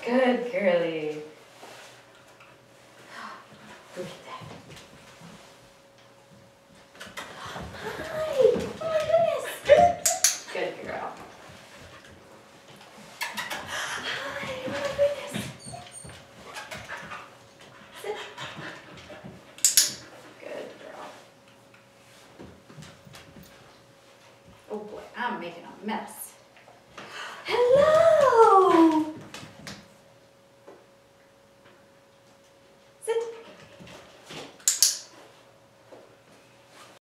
Good girly. Look at that. Hi. Oh my goodness. Good girl. Hi. Oh my goodness. Sit. Good girl. Oh boy, I'm making a mess.